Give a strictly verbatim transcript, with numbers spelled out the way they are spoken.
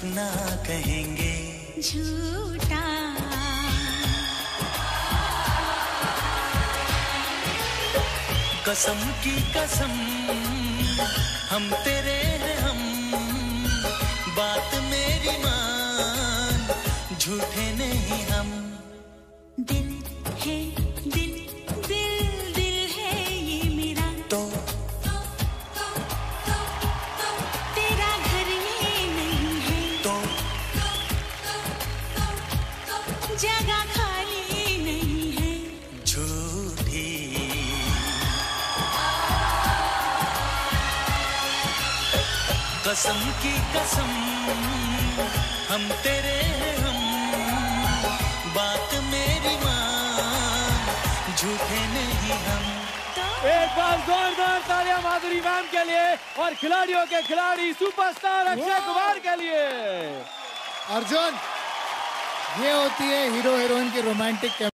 ना कहेंगे झूठा। कसम की कसम हम तेरे हैं हम, बात मेरी मान, झूठे नहीं हम। दिल है दिल दिल दिल है ये मेरा, तो तेरा घर ये नहीं है, तो जगह खाली नहीं है। झूठी कसम की कसम हम तेरे हैं हम, बात मेरी मान, झूठे नहीं हम। एक बार जोरदार तालियां माधुरी मैम के लिए और खिलाड़ियों के खिलाड़ी सुपरस्टार अक्षय कुमार के लिए। अर्जुन, ये होती है हीरो हीरोइन की रोमांटिक